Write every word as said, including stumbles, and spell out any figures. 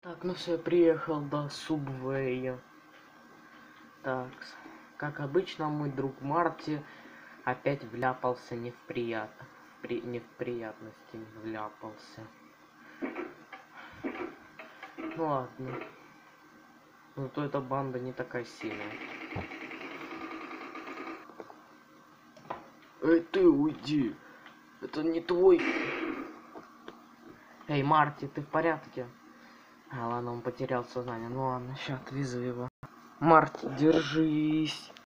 Так, ну все, я приехал до Субвея. Так, как обычно, мой друг Марти опять вляпался не в прият... при... не в приятности вляпался. Ну ладно. Ну то эта банда не такая сильная. Эй, ты уйди! Это не твой... Эй, Марти, ты в порядке? А, ладно, он потерял сознание. Ну ладно, сейчас отвезу его. Марти, держись.